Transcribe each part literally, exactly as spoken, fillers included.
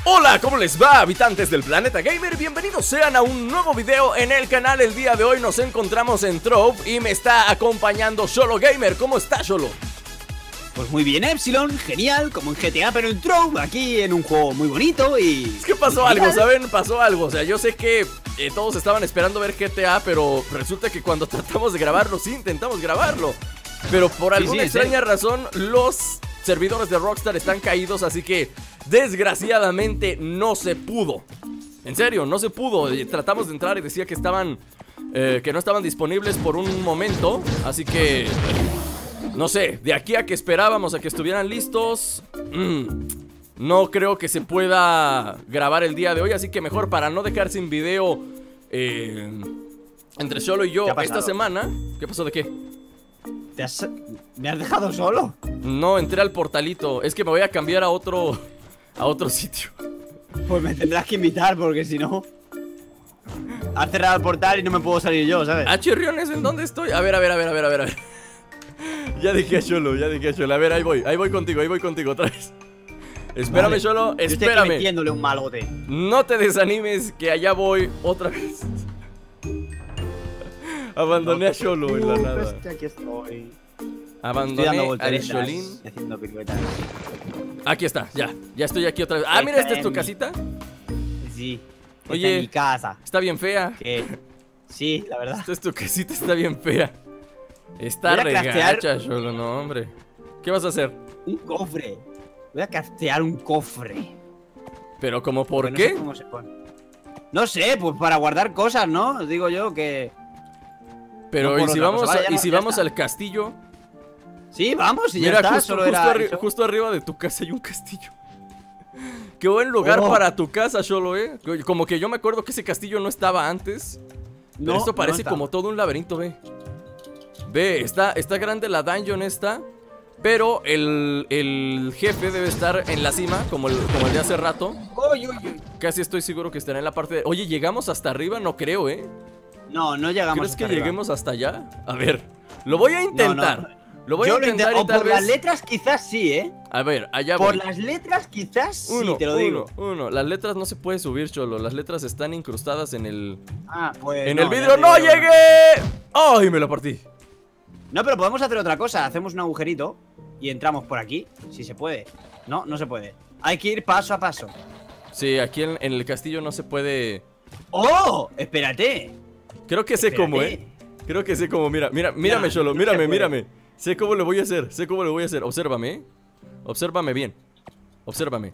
Hola, ¿cómo les va, habitantes del planeta gamer? Bienvenidos sean a un nuevo video en el canal. El día de hoy nos encontramos en Trove y me está acompañando Xolo Gamer. ¿Cómo está, Xolo? Pues muy bien, Epsilon, genial, como en G T A, pero en Trove, aquí en un juego muy bonito y... Es que pasó algo, ¿saben? Pasó algo, o sea, yo sé que eh, todos estaban esperando ver G T A, pero resulta que cuando tratamos de grabarlo, sí, intentamos grabarlo, pero por alguna sí, sí, extraña razón, los servidores de Rockstar están caídos, así que desgraciadamente no se pudo. En serio, no se pudo. Tratamos de entrar y decía que estaban eh, que no estaban disponibles por un momento, así que no sé, de aquí a que esperábamos a que estuvieran listos, mmm, no creo que se pueda grabar el día de hoy, así que mejor para no dejar sin video eh, entre Xolo y yo esta semana. ¿Qué pasó de qué? ¿Te has... ¿Me has dejado solo? No, entré al portalito. Es que me voy a cambiar a otro a otro sitio. Pues me tendrás que invitar porque si no... Has cerrado el portal y no me puedo salir yo, ¿sabes? Ah, chirriones, ¿en dónde estoy? A ver, a ver, a ver, a ver, a ver, a ver. Ya dejé a Xolo, ya dejé a Xolo. A ver, ahí voy, ahí voy contigo, ahí voy contigo otra vez. Espérame, vale. Xolo, espérame. Yo estoy metiéndole un malote. No te desanimes, que allá voy otra vez. Abandoné no a Xolo en la nada. Aquí estoy. Abandoné al Xolín. Haciendo piruetas. Aquí está, ya, ya estoy aquí otra vez. Ah, mira, ¿esta es tu casita? Sí. Oye, es mi casa. Está bien fea. ¿Qué? Sí, la verdad. Esta es tu casita, está bien fea. Está regacha, Xolo, no, hombre. ¿Qué vas a hacer? Un cofre. Voy a craftear un cofre. ¿Pero como por no qué? Sé cómo se pone. No sé, pues para guardar cosas, ¿no? Os digo yo que... Pero no, ¿y si vamos, vale, a, ¿y si vamos al castillo? Sí, vamos, y Mira, ya está, justo, solo justo, era arri justo arriba de tu casa hay un castillo. Qué buen lugar oh. para tu casa, Xolo, ¿eh? Como que yo me acuerdo que ese castillo no estaba antes. No, pero esto parece no como todo un laberinto, ve. Ve, está, está grande la dungeon esta, pero el, el jefe debe estar en la cima, como el, como el de hace rato. Uy, uy, uy. Casi estoy seguro que estará en la parte de... Oye, ¿llegamos hasta arriba? No creo, ¿eh? No, no llegamos ¿Crees hasta que arriba. lleguemos hasta allá? A ver, lo voy a intentar. No, no. Lo voy Yo a intentar lo y tal por vez... las letras quizás sí, ¿eh? A ver, allá Por voy. las letras quizás uno, sí, te lo digo. Uno, uno. Las letras no se puede subir, Xolo. Las letras están incrustadas en el... Ah, pues En no, el vidrio. ¡No digo... llegué! ¡Ay, me la partí! No, pero podemos hacer otra cosa. Hacemos un agujerito y entramos por aquí, si se puede. No, no se puede. Hay que ir paso a paso. Sí, aquí en, en el castillo no se puede... ¡Oh! Espérate. Creo que sé Espérate. cómo, ¿eh? Creo que sé cómo. Mira, mira, mírame, Ya, Xolo. no Mírame, mírame. Sé cómo le voy a hacer. Sé cómo le voy a hacer. Obsérvame, ¿eh? Obsérvame bien. Obsérvame.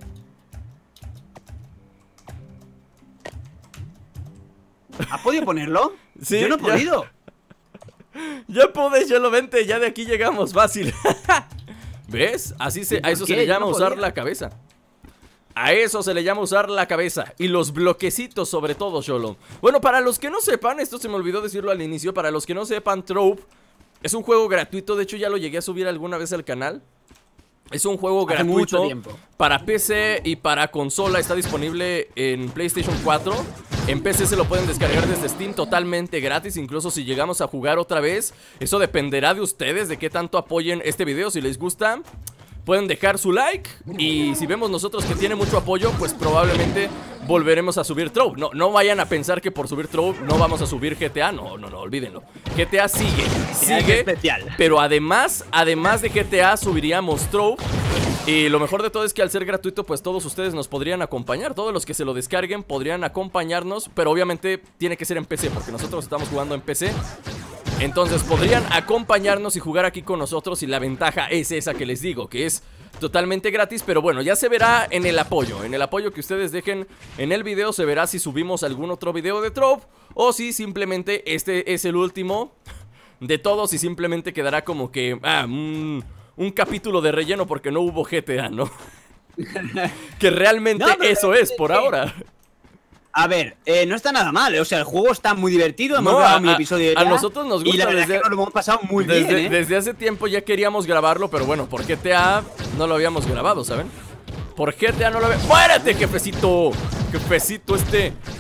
¿Has podido ponerlo? Sí, yo no he ya. podido. Ya pude, Xolo, vente. Ya de aquí llegamos, fácil. ¿Ves? Así se, a eso se le llama no usar podía. la cabeza. A eso se le llama usar la cabeza. Y los bloquecitos sobre todo, Xolo. Bueno, para los que no sepan, esto se me olvidó decirlo al inicio. Para los que no sepan, Trove es un juego gratuito. De hecho ya lo llegué a subir alguna vez al canal. Es un juego Hace gratuito mucho tiempo. Para P C y para consola. Está disponible en PlayStation cuatro. En P C se lo pueden descargar desde Steam totalmente gratis. Incluso si llegamos a jugar otra vez. Eso dependerá de ustedes, de qué tanto apoyen este video. Si les gusta, pueden dejar su like. Y si vemos nosotros que tiene mucho apoyo, pues probablemente volveremos a subir Trove. No, no vayan a pensar que por subir Trove no vamos a subir G T A. No, no, no, olvídenlo. G T A sigue, sigue especial. Pero además, además de G T A subiríamos Trove. Y lo mejor de todo es que al ser gratuito, pues todos ustedes nos podrían acompañar. Todos los que se lo descarguen podrían acompañarnos. Pero obviamente tiene que ser en P C, porque nosotros estamos jugando en P C. Entonces podrían acompañarnos y jugar aquí con nosotros. Y la ventaja es esa que les digo, que es totalmente gratis. Pero bueno, ya se verá en el apoyo. En el apoyo que ustedes dejen en el video se verá si subimos algún otro video de Trove, o si simplemente este es el último de todos y simplemente quedará como que ah, un, un capítulo de relleno porque no hubo G T A, ¿no? Que realmente no, eso es por ahora. A ver, eh, no está nada mal, eh. O sea, el juego está muy divertido. Hemos no, grabado a, mi episodio de a nosotros nos gusta. Y la verdad desde, es que nos lo hemos pasado muy desde, bien, ¿eh? Desde hace tiempo ya queríamos grabarlo, pero bueno, por G T A no lo habíamos grabado, ¿saben? Por G T A no lo habíamos... ¡Muérete, jefecito! Jefecito este...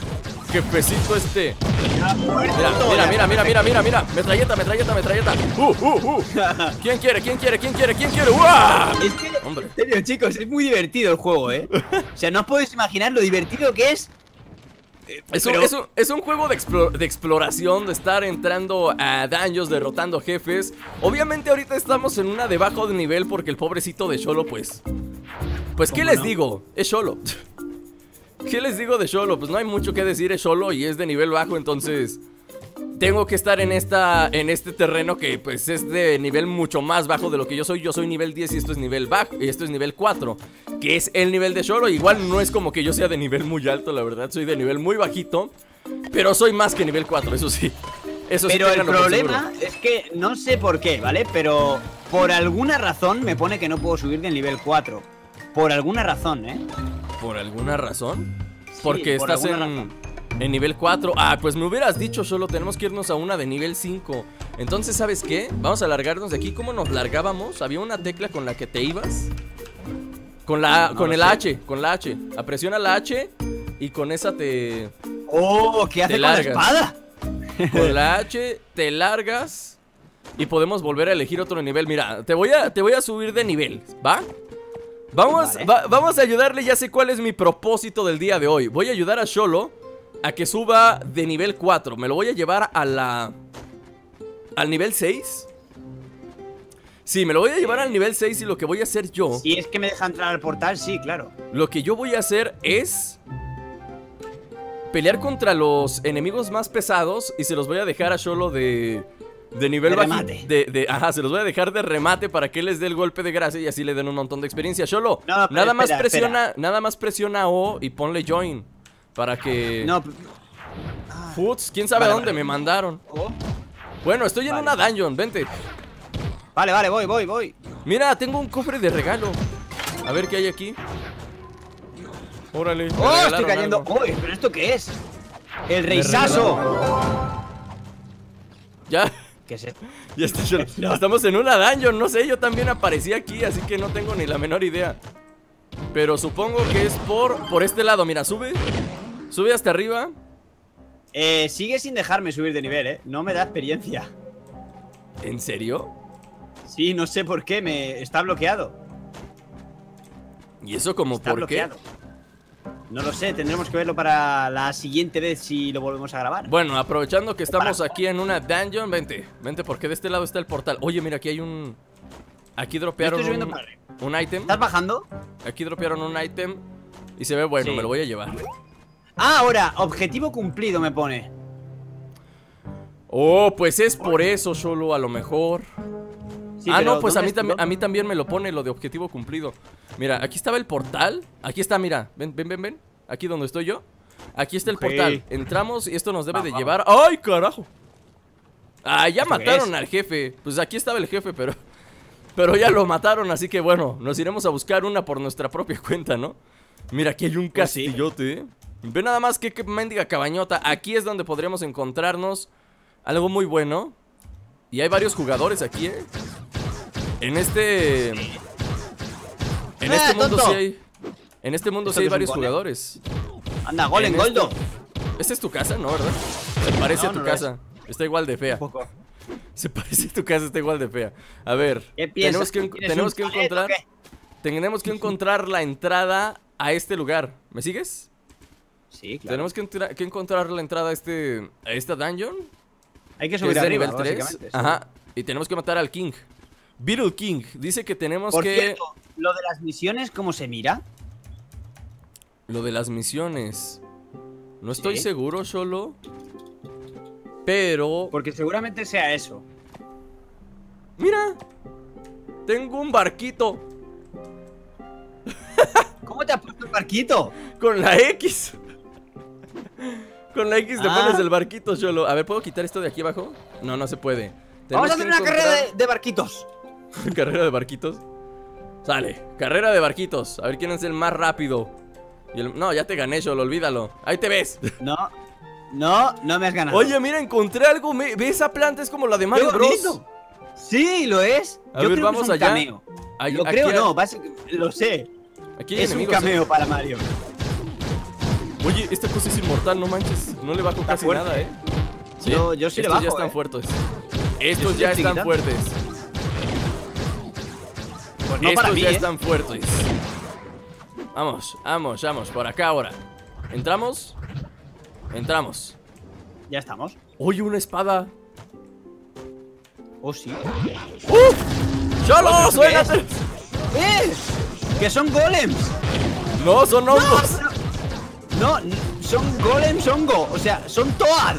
jefecito este. Ya, muerto Mira, todo, mira, ya. mira, mira, mira, mira, mira. Metralleta, metralleta, metralleta. Uh, uh, uh. ¿Quién quiere? ¿Quién quiere? ¿Quién quiere? ¿Quién quiere? ¡Uah! Es que, Hombre. en serio, chicos, es muy divertido el juego, ¿eh? O sea, no os podéis imaginar lo divertido que es. Eh, Es un, pero- es, un, es un juego de, explo- de exploración, de estar entrando a daños, derrotando jefes. Obviamente ahorita estamos en una de bajo de nivel porque el pobrecito de Xolo, pues... Pues, ¿qué ¿Cómo les no? digo? Es Xolo. ¿Qué les digo de Xolo? Pues no hay mucho que decir, es Xolo y es de nivel bajo, entonces... Tengo que estar en esta en este terreno que pues es de nivel mucho más bajo de lo que yo soy. Yo soy nivel diez y esto es nivel bajo, y esto es nivel cuatro, que es el nivel de Xolo. Igual no es como que yo sea de nivel muy alto, la verdad. Soy de nivel muy bajito, pero soy más que nivel cuatro, eso sí. Eso sí, Pero el ténganlo por problema seguro. es que no sé por qué, ¿vale? Pero por alguna razón me pone que no puedo subir del nivel cuatro. Por alguna razón, ¿eh? ¿Por alguna razón? Sí, Porque por estás alguna en, razón. en nivel cuatro. Ah, pues me hubieras dicho, Xolo, tenemos que irnos a una de nivel cinco. Entonces, ¿sabes qué? Vamos a largarnos de aquí. ¿Cómo nos largábamos? Había una tecla con la que te ibas. Con la, No con lo el sé. H, con la H. Apresiona la H y con esa te... ¡Oh! ¿Qué hace Te con la largas. espada? Con la H te largas y podemos volver a elegir otro nivel. Mira, te voy a, te voy a subir de nivel, ¿va? Vamos, Vale. va- vamos a ayudarle, ya sé cuál es mi propósito del día de hoy. Voy a ayudar a Xolo a que suba de nivel cuatro. Me lo voy a llevar a la... ¿Al nivel seis? Sí, me lo voy a llevar al nivel seis y lo que voy a hacer yo... Si es que me deja entrar al portal, sí, claro. Lo que yo voy a hacer es... pelear contra los enemigos más pesados y se los voy a dejar a Xolo de... De nivel De bajo. remate. De, de- ajá, se los voy a dejar de remate para que les dé el golpe de gracia y así le den un montón de experiencia. Xolo, No, pero nada más espera, presiona, nada más presiona O y ponle join. Para que... No. Futs, quién sabe Vale, a dónde vale. me mandaron. Oh. Bueno, estoy en Vale. una dungeon, vente. Vale, vale, voy, voy, voy. Mira, tengo un cofre de regalo. A ver qué hay aquí. Órale. me ¡Oh! Estoy regalaron cayendo. algo. ¡Oh! ¿Pero esto qué es? ¡El reisazo! Ya. ¿Qué es esto? Ya está, Xolo. No. Estamos en una dungeon, no sé, yo también aparecí aquí, así que no tengo ni la menor idea. Pero supongo que es por, por este lado, mira, sube. Sube hasta arriba. Eh, sigue sin dejarme subir de nivel, ¿eh? No me da experiencia. ¿En serio? Sí, no sé por qué, me está bloqueado. ¿Y eso como Está por qué? bloqueado. No lo sé, tendremos que verlo para la siguiente vez si lo volvemos a grabar. Bueno, aprovechando que estamos Para- aquí en una dungeon, vente, vente porque de este lado está el portal. Oye, mira, aquí hay un... Aquí dropearon Yo estoy subiendo un, para arriba. un item. ¿Estás bajando? Aquí dropearon un item y se ve bueno, Sí. me lo voy a llevar. Ah, ahora, objetivo cumplido me pone. Oh, pues es por eso, solo a lo mejor. Sí, ah, pero no, pues a ¿dónde mí, está? también, a mí también me lo pone lo de objetivo cumplido. Mira, aquí estaba el portal. Aquí está, mira. Ven, ven, ven, ven. Aquí donde estoy yo. Aquí está el Ok. portal. Entramos y esto nos debe Va, de vamos. llevar. ¡Ay, carajo! Ah, ya ¿Esto qué mataron es? al jefe. Pues aquí estaba el jefe, pero. Pero ya lo mataron, así que bueno, nos iremos a buscar una por nuestra propia cuenta, ¿no? Mira, aquí hay un Pues sí. castillote, ¿eh? Ve nada más que, que mendiga cabañota. Aquí es donde podríamos encontrarnos algo muy bueno. Y hay varios jugadores aquí, ¿eh? En este... En ¡Eh, este mundo tonto! sí hay... En este mundo ¿Esto sí hay qué es un varios golem? jugadores. Anda, golem, En este- goldo. ¿Esta es tu casa? No, ¿verdad? Se parece No, a tu no lo casa. Está igual de fea. Un poco. Se parece a tu casa, está igual de fea. A ver, ¿Qué piensas? tenemos que, en- ¿Tienes tenemos un que chalet o encontrar... qué? Tenemos que encontrar la entrada a este lugar. ¿Me sigues? Sí, claro. Tenemos que, entra- que encontrar la entrada a este a esta dungeon, Hay que que subir es de arriba, nivel tres. básicamente, sí. Ajá. Y tenemos que matar al King. Beetle King. Dice que tenemos Por que... cierto, lo de las misiones, ¿cómo se mira? Lo de las misiones. No estoy Sí. seguro, solo. Pero... Porque seguramente sea eso. Mira. Tengo un barquito. ¿Cómo te has puesto el barquito? Con la X. Con la X te Ah. pones el barquito, solo. A ver, ¿puedo quitar esto de aquí abajo? No, no se puede. Vamos a Tenemos hacer que una carrera de, encontrar- de barquitos. ¿Carrera de barquitos? Sale, carrera de barquitos. A ver quién es el más rápido. Y el- No, ya te gané, Xolo, olvídalo. Ahí te ves. No, no, no me has ganado. Oye, mira, encontré algo. me- ¿Ve esa planta? Es como la de Mario ¡Qué Bros. bonito! Sí, lo es. A Yo ver, creo vamos que es un allá. cameo. Hay- lo aquí creo hay- no, basi- lo sé. Aquí hay Es un enemigos, ¿eh? cameo para Mario. Oye, esta cosa es inmortal, no manches. No le bajo casi fuerte. nada, eh. Sí, Yo, yo sí le estos bajo, ya están eh. fuertes. Yo Estos sí ya le estoy están quitando. fuertes. Pues no Estos para mí, ya ¿eh? están fuertes. Vamos, vamos, vamos. Por acá ahora. ¿Entramos? Entramos. Ya estamos. Oye, una espada. Oh, sí. ¡Uh! ¡Cholo! ¿Eso qué ¡Suéltate! ¡Eh! ¡Que son golems! No, son hongos. No, n- son golems hongo. O sea, son Toad.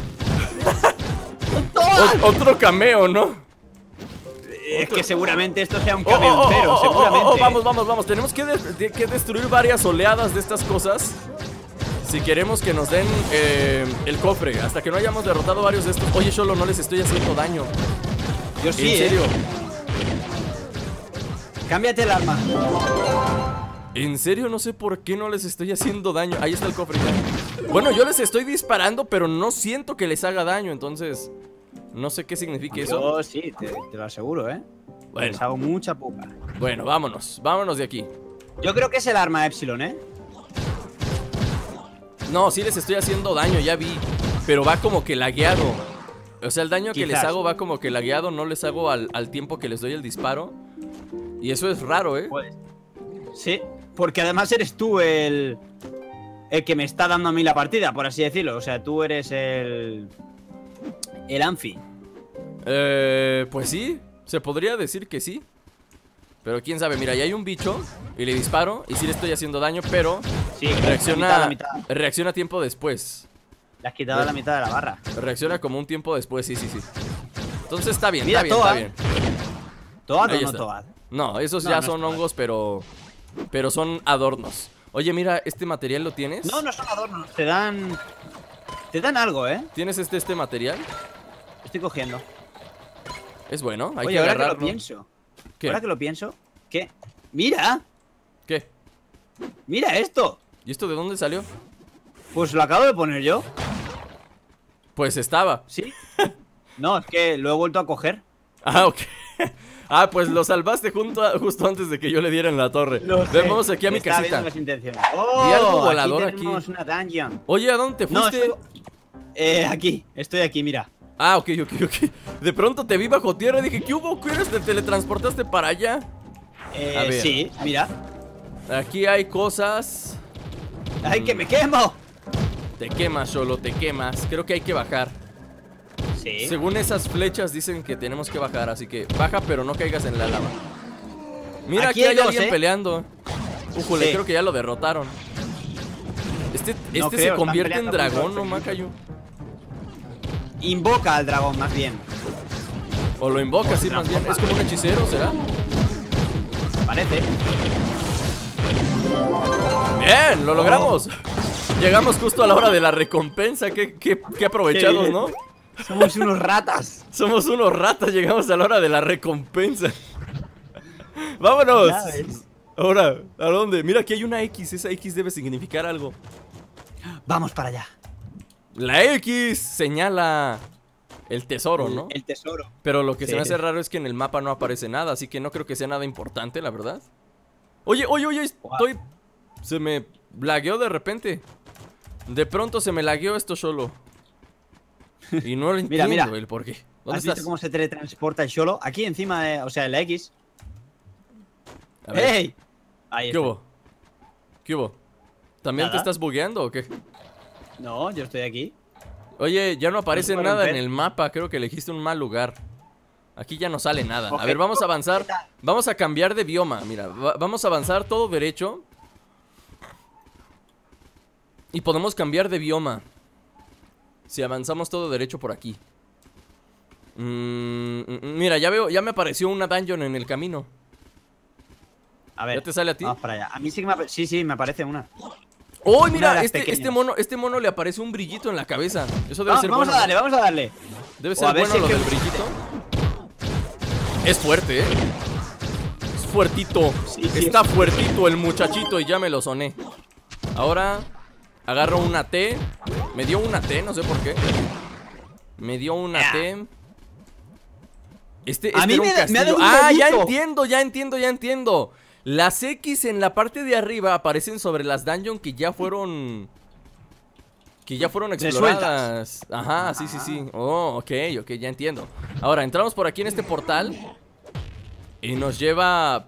¡Son Toad! O- otro cameo, ¿no? Es que seguramente esto sea un Oh, oh, camión oh, cero, oh, oh, seguramente. oh, oh, vamos, vamos, vamos. Tenemos que, de- de- que destruir varias oleadas de estas cosas si queremos que nos den eh, el cofre. Hasta que no hayamos derrotado varios de estos. Oye, Cholo, no les estoy haciendo daño. Yo sí, En serio. ¿eh? Cámbiate el arma. En serio, no sé por qué no les estoy haciendo daño. Ahí está el cofre ya. Bueno, yo les estoy disparando, pero no siento que les haga daño. Entonces, no sé qué significa eso. Yo sí, te, te lo aseguro, ¿eh? Bueno. Les hago mucha pupa. Bueno, vámonos, vámonos de aquí. Yo creo que es el arma Epsilon, ¿eh? No, sí les estoy haciendo daño, ya vi. Pero va como que lagueado. O sea, el daño que les Quizás. hago va como que lagueado. No les hago al, al tiempo que les doy el disparo. Y eso es raro, ¿eh? Pues. Sí, porque además eres tú el. El que me está dando a mí la partida, por así decirlo. O sea, tú eres el. El Anfi. Eh, pues sí, se podría decir que sí. Pero quién sabe, mira, ya hay un bicho y le disparo y sí le estoy haciendo daño, pero Sí, la mitad, reacciona, la mitad. reacciona tiempo después. Le has quitado la mitad de la barra. Reacciona como un tiempo después, sí, sí, sí. Entonces está bien, Mira, está bien, Toad. está bien. ¿Toad Ahí o no está. Toad? No, esos No, ya no son está mal. hongos, pero pero son adornos. Oye, mira, ¿este material lo tienes? No, no son adornos. Te dan. Te dan algo, ¿eh? ¿Tienes este, este material? Estoy cogiendo. Es bueno, hay Oye, que ahora que lo agarrarlo. pienso. ¿Qué? Ahora que lo pienso. ¿Qué? ¡Mira! ¿Qué? ¡Mira esto! ¿Y esto de dónde salió? Pues lo acabo de poner yo. Pues estaba. ¿Sí? No, es que lo he vuelto a coger. Ah, ok. Ah, pues lo salvaste junto a- justo antes de que yo le diera en la torre. Lo sé. Ven, vamos aquí a mi Estaba casita. viendo las intenciones. ¡Oh! Vi algo volador aquí. aquí. Tenemos una dungeon. Oye, ¿a dónde te No, fuiste? estoy... Eh, aquí. Estoy aquí, mira. Ah, ok, ok, ok. De pronto te vi bajo tierra y dije, ¿qué hubo? ¿Qué eres? ¿Te teletransportaste para allá? Eh, A ver. sí, mira. Aquí hay cosas. ¡Ay, que me quemo! Te quemas, solo te quemas. Creo que hay que bajar. Sí. Según esas flechas dicen que tenemos que bajar, así que baja pero no caigas en la lava. Mira, aquí, Aquí hay hay dos, alguien ¿eh? peleando. Ujule, Sí. creo que ya lo derrotaron. Este, este No se creo, están convierte en peleando por dragón, los ¿no, Macayu? Invoca al dragón, más bien. O lo invoca, sí, más bien. Es como un hechicero, ¿será? Parece. Bien, lo logramos. Llegamos justo a la hora de la recompensa. Qué, qué, qué aprovechados, Qué ¿no? bien. Somos unos ratas. Somos unos ratas, llegamos a la hora de la recompensa. ¡Vámonos! Ya ves. Ahora, ¿a dónde? Mira, aquí hay una X. Esa X debe significar algo. Vamos para allá. La X señala el tesoro, ¿no? El tesoro. Pero lo que Sí. se me hace raro es que en el mapa no aparece nada, así que no creo que sea nada importante, la verdad. Oye, oye, oye, estoy... Se me lagueó de repente. De pronto se me lagueó esto solo. Y no lo Mira, entiendo mira. el por qué. ¿Dónde ¿Has visto estás? cómo se teletransporta el Xolo? Aquí encima de... O sea, en la X. A ver, ¡Ey! Ahí ¿qué está. hubo? ¿Qué hubo? ¿También Nada. te estás bugueando o qué? No, yo estoy aquí. Oye, ya no aparece puedo nada en romper. el mapa. Creo que elegiste un mal lugar. Aquí ya no sale nada. A Ok. ver, vamos a avanzar. Vamos a cambiar de bioma. Mira, va- vamos a avanzar todo derecho. Y podemos cambiar de bioma si avanzamos todo derecho por aquí. Mm, mm, mira, ya veo, ya me apareció una dungeon en el camino. A ver. ¿Ya te sale a ti? Vamos para allá. A mí sí que me aparece. Sí, sí, me aparece una. ¡Oh, Una de mira! las Este, pequeñas. este mono, este mono le aparece un brillito en la cabeza. Eso debe Vamos, ser vamos bueno. a darle, vamos a darle. Debe O ser a ver bueno si lo es que- del brillito. Es fuerte, ¿eh? Es fuertito. Sí, sí, Está es- fuertito el muchachito y ya me lo soné. Ahora agarro una T. Me dio una T, no sé por qué. Me dio una Ya. T. Este, A este mí era un me da- me ha castillo. dado un Ah, ya bollito. entiendo, ya entiendo, ya entiendo. Las X en la parte de arriba aparecen sobre las dungeons que ya fueron Que ya fueron exploradas. Ajá, sí, sí, sí. Oh, ok, ok, ya entiendo. Ahora, entramos por aquí en este portal y nos lleva...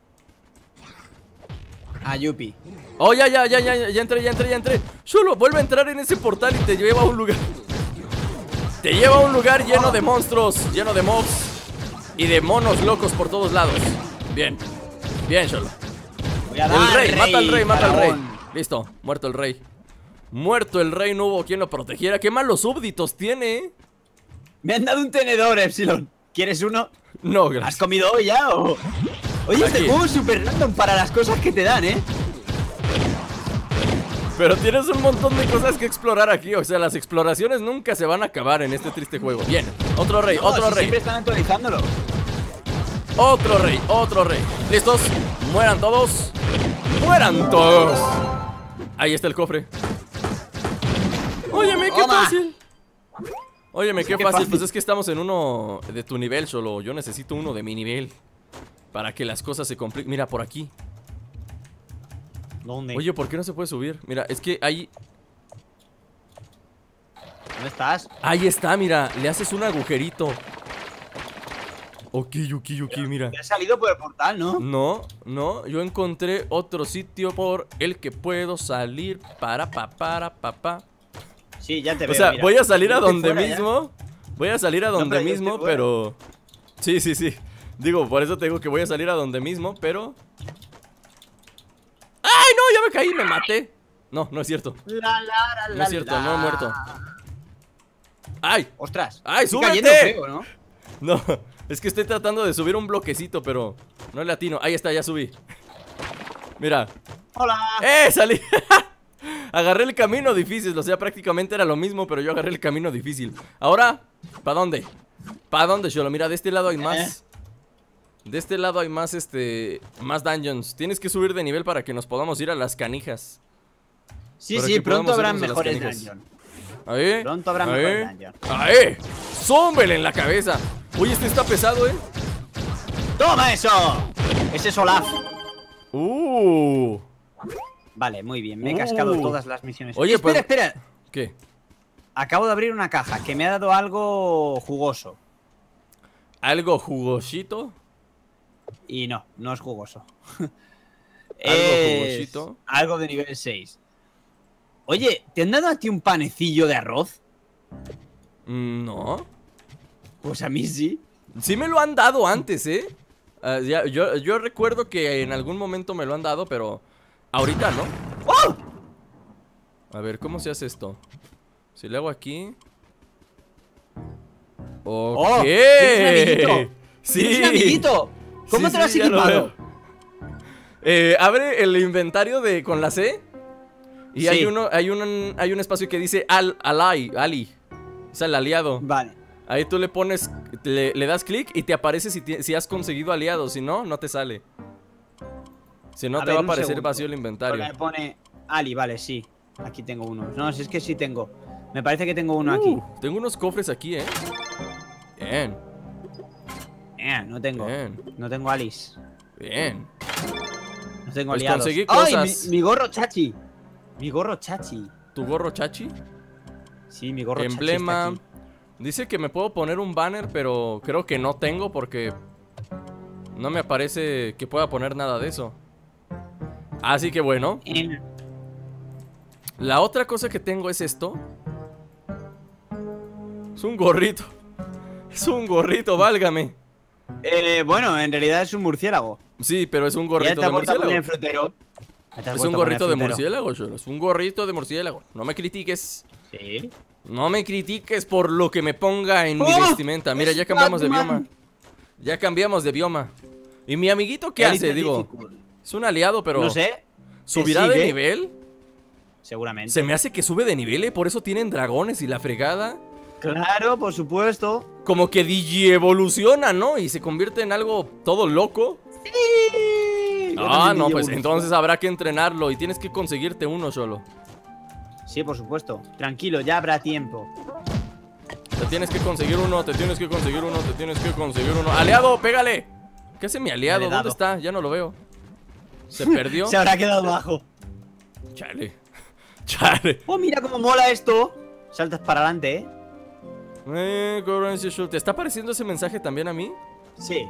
A Yuppie. Oh, ya, ya, ya, ya, ya entré, ya entré, ya entré. Solo vuelve a entrar en ese portal y te lleva a un lugar. Te lleva a un lugar lleno de monstruos, lleno de mobs y de monos locos por todos lados. Bien, bien, Solo. El rey, rey, mata al rey, mata al rey. Listo, muerto el rey. Muerto el rey, no hubo quien lo protegiera. Qué malos súbditos tiene, ¿eh? Me han dado un tenedor, Epsilon. ¿Quieres uno? No, gracias. ¿Has comido hoy ya o...? Oye, este Aquí. juego es súper random para las cosas que te dan, ¿eh? Pero tienes un montón de cosas que explorar aquí. O sea, las exploraciones nunca se van a acabar en este triste juego. Bien, otro rey, No, otro si rey. siempre están actualizándolo. Otro rey, otro rey. ¿Listos? Mueran todos. Mueran todos. Ahí está el cofre. Óyeme, qué Toma. fácil. Óyeme, qué, Qué fácil. fácil. Pues es que estamos en uno de tu nivel, Solo. Yo necesito uno de mi nivel para que las cosas se compliquen. Mira, por aquí. ¿Dónde? Oye, ¿por qué no se puede subir? Mira, es que ahí... ¿dónde estás? Ahí está, mira. Le haces un agujerito. Ok, ok, ok, mira. Te has salido por el portal, ¿no? No, no, yo encontré otro sitio por el que puedo salir. Para, pa, para, papá. Sí, ya te O veo, sea, mira. voy a salir a Yo estoy donde fuera ya. mismo. Voy a salir a No, donde pero yo mismo, estoy fuera. pero... Sí, sí, sí. Digo, por eso te digo que voy a salir a donde mismo, pero... ¡Ay, no! Ya me caí, me maté. No, no es cierto. La, la, la, No es cierto, no he muerto. ¡Ay! Ostras. ¡Ay, estoy súbete! cayendo feo, ¿no? No, es que estoy tratando de subir un bloquecito, pero no le atino. Ahí está, ya subí. Mira. Hola. ¡Eh! Salí. Agarré el camino difícil. O sea, prácticamente era lo mismo, pero yo agarré el camino difícil. Ahora, ¿para dónde? ¿Para dónde, Cholo? Mira, de este lado hay más. De este lado hay más, este... más dungeons. Tienes que subir de nivel para que nos podamos ir a las canijas. Sí, Para sí, que pronto podamos habrán irnos a las mejores canijas. dungeons. Ahí. Pronto habrá ahí, mejores dungeons. ahí. ¡Zómbele en la cabeza! Oye, este está pesado, ¿eh? ¡Toma eso! Ese es Olaf. ¡Uh! Vale, muy bien. Me he Uh. cascado todas las misiones. Oye, espera, pues- espera. ¿Qué? Acabo de abrir una caja que me ha dado algo jugoso. ¿Algo jugosito? Y no, no es jugoso. ¿Algo Es jugosito? Algo de nivel seis. Oye, ¿te han dado a ti un panecillo de arroz? Mm, No. Pues a mí sí. Sí me lo han dado antes, ¿eh? Ah, ya- yo, yo recuerdo que en algún momento me lo han dado, pero ahorita no. ¡Oh! A ver, ¿cómo se hace esto? Si le hago aquí... Ok. ¡Oh! ¡Tienes un amiguito! Sí. ¡Tienes un amiguito! ¿Cómo Sí, te lo has sí, ya lo equipado? veo. Eh, abre el inventario de con la C. Y Sí. hay uno, hay un, hay un espacio que dice al, alai, Ali. Es el aliado. Vale. Ahí tú le pones, le, le das clic y te aparece si, ti- si has conseguido aliados. Si no, no te sale. Si no, A te ver, va a un aparecer segundo. vacío el inventario. Porque me pone Ali, vale, sí. Aquí tengo uno. No, si es que sí tengo. Me parece que tengo uno aquí. Uh, tengo unos cofres aquí, ¿eh? Bien, Eh, no tengo. bien, No tengo Alice. bien. No tengo Pues aliados. conseguí ¡Ay, cosas. mi, mi gorro chachi! Mi gorro chachi. ¿Tu gorro chachi? Sí, mi gorro Emblema. chachi está aquí. Dice que me puedo poner un banner, pero creo que no tengo porque no me aparece que pueda poner nada de eso. Así que bueno. En- La otra cosa que tengo es esto. Es un gorrito. Es un gorrito, válgame. Eh, bueno, en realidad es un murciélago. Sí, pero es un Ya gorrito te de has vuelto a poner murciélago. frutero. Ya te has Es vuelto un a poner gorrito de frutero. murciélago, Cholo. Es un gorrito de murciélago. No me critiques. Sí. No me critiques por lo que me ponga en mi ¡Oh! vestimenta. Mira, ya Es cambiamos de Batman. bioma. Ya cambiamos de bioma. ¿Y mi amiguito qué Elite hace? Digo, Difficult. es un aliado, pero No sé. ¿subirá sigue. de nivel? Seguramente. Se me hace que sube de nivel, ¿eh? Por eso tienen dragones y la fregada. Claro, por supuesto. Como que digievoluciona, ¿no? Y se convierte en algo todo loco. Sí. Yo Ah, también no, digo pues uno. entonces habrá que entrenarlo y tienes que conseguirte uno solo. Sí, por supuesto. Tranquilo, ya habrá tiempo. Te tienes que conseguir uno, te tienes que conseguir uno, te tienes que conseguir uno. ¡Aliado, pégale! ¿Qué hace mi aliado? Dale, ¿Dónde dado. está? Ya no lo veo. ¿Se perdió? Se habrá quedado bajo. Chale. Chale. Oh, mira cómo mola esto. Saltas para adelante, ¿eh? Eh, currency shoot. ¿Te está apareciendo ese mensaje también a mí? Sí.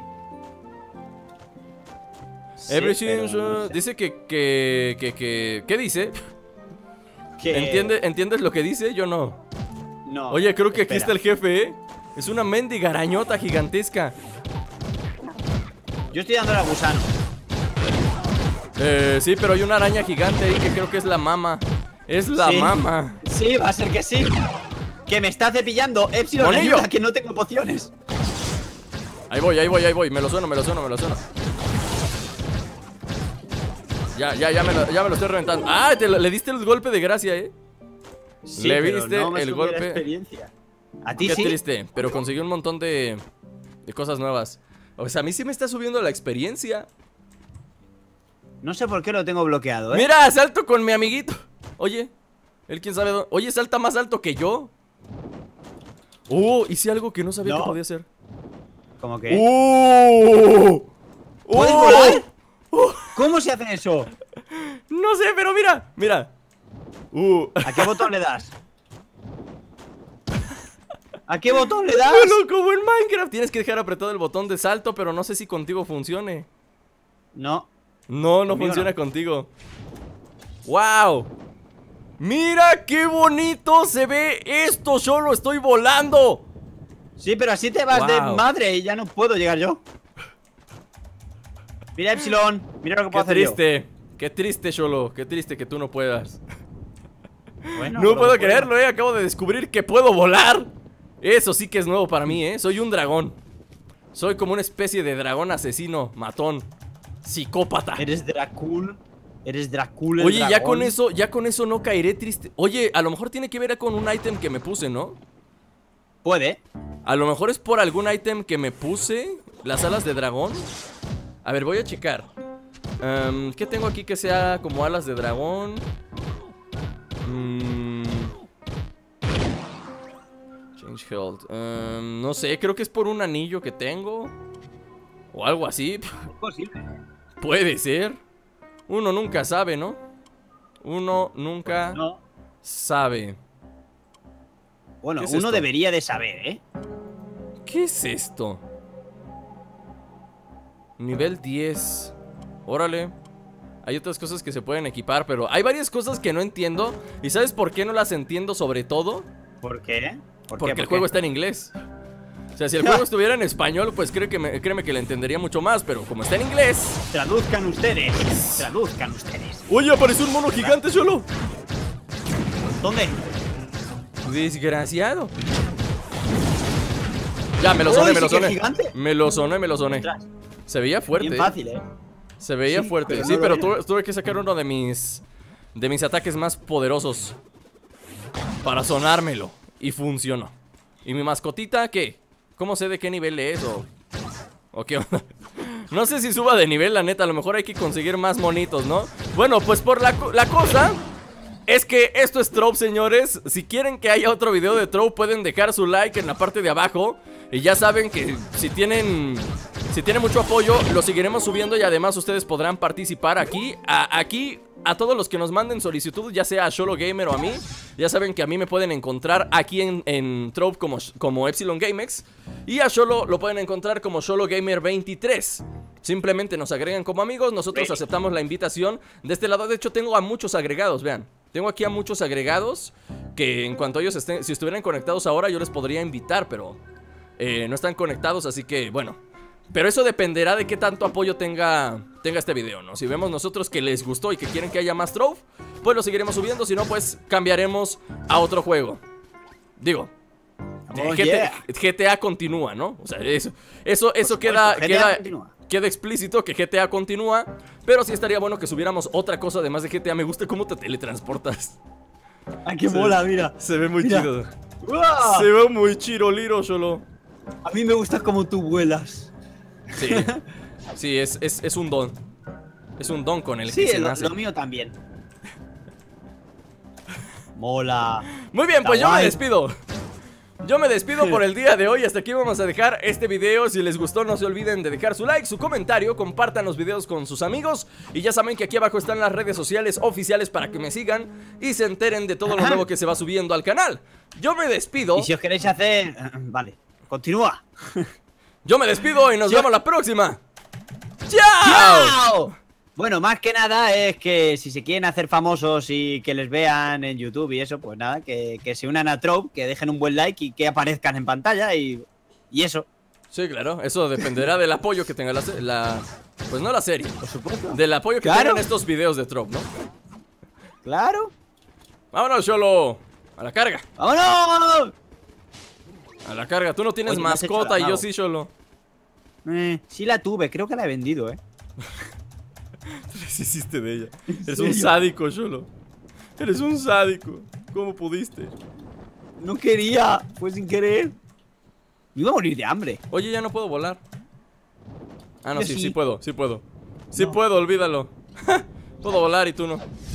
Sí, Everything pero should- no sé. dice que, que, que, que, ¿qué dice? Que- ¿Entiende, ¿Entiendes lo que dice? Yo no. No. Oye, creo que aquí espera. está el jefe, ¿eh? Es una mendiga arañota gigantesca. Yo estoy dándole al gusano. Eh, sí, pero hay una araña gigante ahí que creo que es la mama. Es la Sí. mama. Sí, va a ser que sí. Que me está cepillando. Epsilon, ¡Monillo! ayuda, que no tengo pociones. Ahí voy, ahí voy, ahí voy. Me lo sueno, me lo sueno, me lo sueno. Ya, ya, ya me lo, ya me lo estoy reventando. Ah, te lo- le diste el golpe de gracia, ¿eh? Sí, Le pero viste no me el subió la golpe. experiencia. A ti Qué sí. triste, pero consiguió un montón de, de cosas nuevas. O sea, a mí sí me está subiendo la experiencia. No sé por qué lo tengo bloqueado, ¿eh? Mira, salto con mi amiguito. Oye, él quién sabe dónde. Oye, salta más alto que yo. Oh, hice algo que no sabía No. que podía hacer. ¿Cómo que? ¡Oh! ¿Puedes ¡Oh! volar? ¿Cómo se hace eso? No sé, pero mira, mira. Uh. ¿A qué botón le das? ¿A qué botón le das? Bueno, como en Minecraft, tienes que dejar apretado el botón de salto, pero no sé si contigo funcione. No. No, no Conmigo funciona no. contigo. ¡Wow! ¡Mira qué bonito se ve esto! ¡Yo lo estoy volando! Sí, pero así te vas de Wow. madre y ya no puedo llegar yo. Mira, Epsilon. Mira lo que Qué puedo hacer triste, qué triste, Xolo. Qué triste que tú no puedas. yo. Bueno, No pero puedo puedo. creerlo, eh. Acabo de descubrir que puedo volar. Eso sí que es nuevo para mí, eh. Soy un dragón. Soy como una especie de dragón asesino, matón, psicópata. Eres Dracul. Eres Dracul el Oye, ya dragón. con eso, ya con eso no caeré triste. Oye, a lo mejor tiene que ver con un ítem que me puse, ¿no? Puede. A lo mejor es por algún ítem que me puse. Las alas de dragón. A ver, voy a checar. Em, ¿Qué tengo aquí que sea como alas de dragón? Mm. Change health. Em, no sé, creo que es por un anillo que tengo. O algo así. Es posible. Puede ser. Uno nunca sabe, ¿no? Uno nunca No. sabe. Bueno, ¿Qué es uno esto? debería de saber, ¿eh? ¿Qué es esto? Nivel diez. Órale. Hay otras cosas que se pueden equipar, pero hay varias cosas que no entiendo. ¿Y sabes por qué no las entiendo sobre todo? ¿Por qué? ¿Por Porque qué? el ¿Por juego qué? está en inglés. O sea, si el juego estuviera en español, pues creo que me- créeme que le entendería mucho más. Pero como está en inglés... Traduzcan ustedes. Traduzcan ustedes. ¡Oye, apareció un mono gigante solo! ¿Dónde? Desgraciado. Ya, me lo soné, Uy, me lo sí que es soné. gigante. Me lo soné, me lo soné. Ostras, Se veía fuerte. bien fácil, ¿eh? Se veía Sí, fuerte. pero Sí, no lo pero era. tuve, tuve que sacar uno de mis de mis ataques más poderosos para sonármelo y funcionó. ¿Y mi mascotita qué? ¿Cómo sé de qué nivel es o o qué onda? No sé si suba de nivel, la neta, a lo mejor hay que conseguir más monitos, ¿no? Bueno, pues por la, co- la cosa es que esto es Trope, señores. Si quieren que haya otro video de Trope, pueden dejar su like en la parte de abajo. Y ya saben que si tienen si tienen mucho apoyo, lo seguiremos subiendo. Y además ustedes podrán participar aquí a, Aquí a todos los que nos manden solicitud, ya sea a Xolo Gamer o a mí. Ya saben que a mí me pueden encontrar aquí en, en Trope como, como Epsilon GameX. Y a Xolo lo pueden encontrar como Xolo Gamer veintitrés. Simplemente nos agregan como amigos, nosotros aceptamos la invitación. De este lado, de hecho, tengo a muchos agregados, vean. Tengo aquí a muchos agregados que en cuanto ellos estén, si estuvieran conectados ahora, yo les podría invitar, pero eh, no están conectados, así que, bueno. Pero eso dependerá de qué tanto apoyo tenga, tenga este video, ¿no? Si vemos nosotros que les gustó y que quieren que haya más Trope, pues lo seguiremos subiendo, si no, pues cambiaremos a otro juego. Digo, Oh, G T, yeah. G T A continúa, ¿no? O sea, eso, eso, eso supuesto, queda, G T A queda, continúa. queda explícito que G T A continúa. Pero sí estaría bueno que subiéramos otra cosa además de G T A. Me gusta cómo te teletransportas. ¡Ay, qué Se- mola, mira! Se ve muy Mira. chido. ¡Uah! Se ve muy chiroliro, solo. A mí me gusta como tú vuelas. Sí, sí, es, es, es un don. Es un don con el Sí, que se lo, nace. lo mío también. Mola. Muy bien, pues Está yo me guay. despido. Yo me despido por el día de hoy. Hasta aquí vamos a dejar este video. Si les gustó, no se olviden de dejar su like, su comentario. Compartan los videos con sus amigos. Y ya saben que aquí abajo están las redes sociales oficiales para que me sigan y se enteren de todo lo nuevo que se va subiendo al canal. Yo me despido. Y si os queréis hacer... Vale, continúa. Yo me despido y nos Yo... vemos la próxima. ¡Chao! ¡Chao! Bueno, más que nada es que si se quieren hacer famosos y que les vean en YouTube y eso, pues nada, que, que se unan a Trope, que dejen un buen like y que aparezcan en pantalla y, y eso. Sí, claro, eso dependerá del apoyo que tenga la, la... Pues no la serie, por supuesto. Del apoyo que Claro. tengan estos videos de Trope, ¿no? Claro. Vámonos, Cholo. A la carga. ¡Vámonos! A la carga. Tú no tienes Oye, me has hecho mascota la y yo nabo. sí, Cholo. Eh, sí la tuve, creo que la he vendido, eh. ¿Qué hiciste de ella? Eres serio? un sádico, Cholo. Eres un sádico. ¿Cómo pudiste? No quería, fue sin querer. Me iba a morir de hambre. Oye, ya no puedo volar. Ah, no, Yo sí, sí, sí. sí puedo, sí puedo. Sí No. puedo, olvídalo. Puedo volar y tú no.